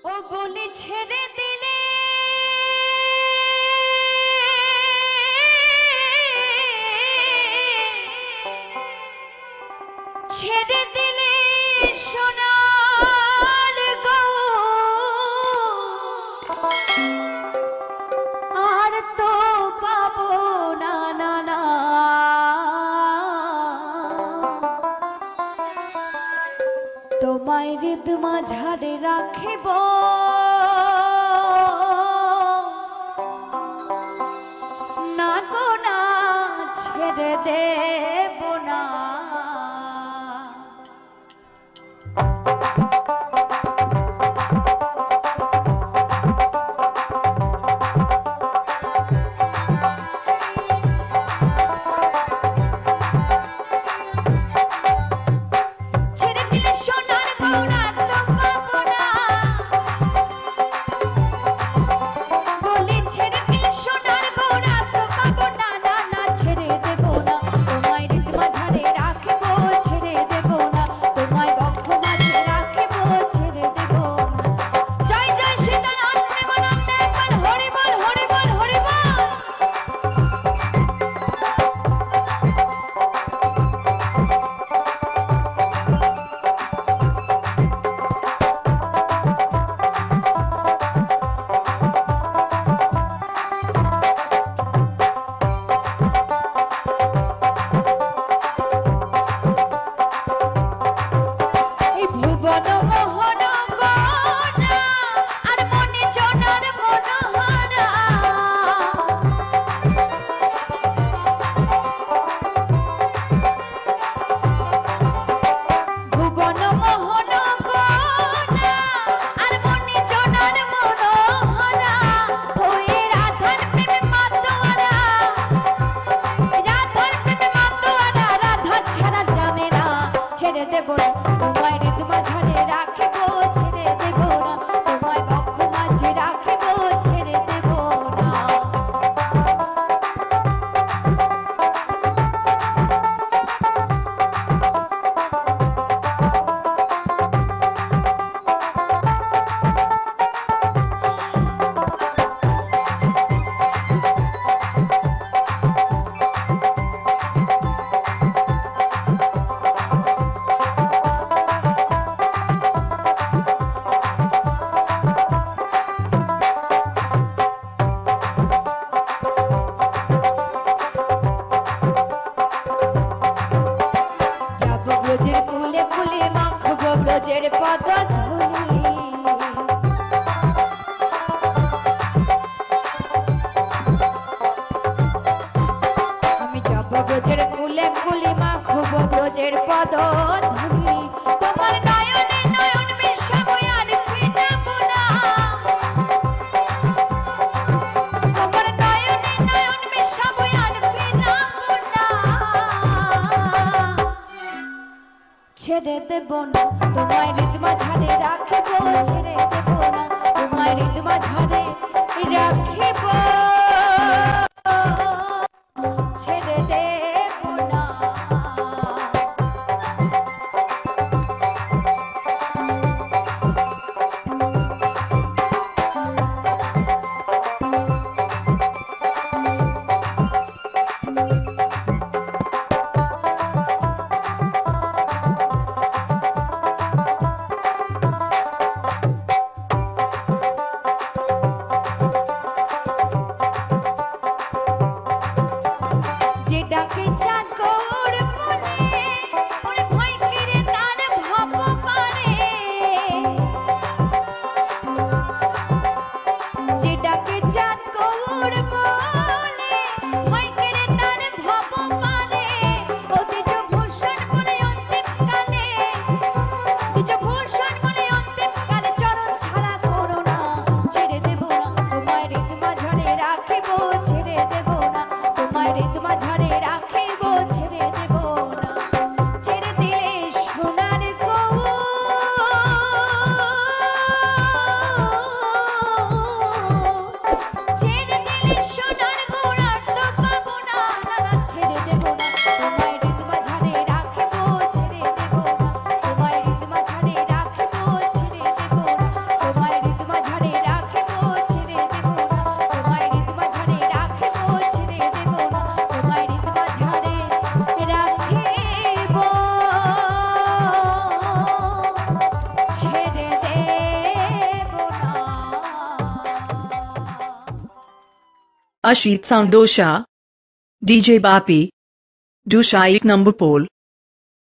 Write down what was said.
ও বলে ছেড়ে দিলে ছেড়ে দিলে সোনার গো আর তো পাবো না না না তোমায় হৃদ মাঝারে রাখিব না গো না ছেড়ে দেব না ব্রজের পদধূলি আমি যাব ব্রজের কুলে কুলি মাখব ব্রজের পদধূলি তোমার নয়নে নয়ন মিশাবো আর ফিরাবো না তোমার নয়নে নয়ন মিশাবো আর ফিরাবো না ছেড়ে দেব না তোমায় হৃদ মাঝারে রাখিব ছেড়ে দেব না তোমায় হৃদ মাঝারে রাখিব ছেড়ে দেব না Ashit Sound Dosha, DJ Bapi, Dusha 1 number pole.